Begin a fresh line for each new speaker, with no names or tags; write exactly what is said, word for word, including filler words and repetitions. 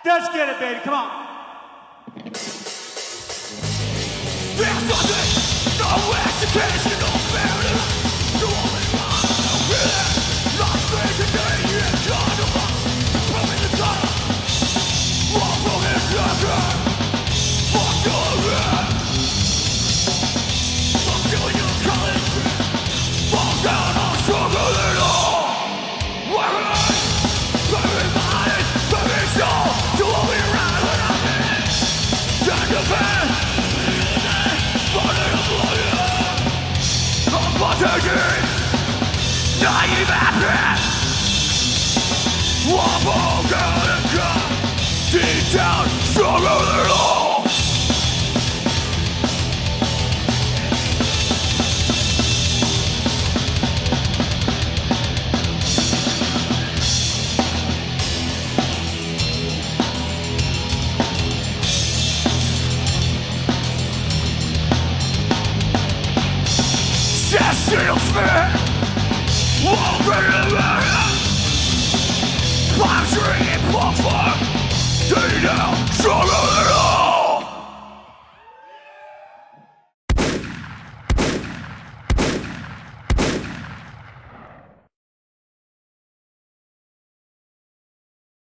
Let's get it, baby. Come on.
There's nothing, no education, no fairness. You only want to win. Not fair today, it's kind of us. Pulling the tunnel. Walk from his jacket. Fuck your head. I'm feeling your college. Fall down, I'll struggle it all. Working, very mind, very soul. To all be around when I'm in. Stand your bed. Naive happy. Wobble down and come deep down, stronger than all. Still fair. Walk in the mirror. I'm drinking pop fire. Stay down, stronger than all.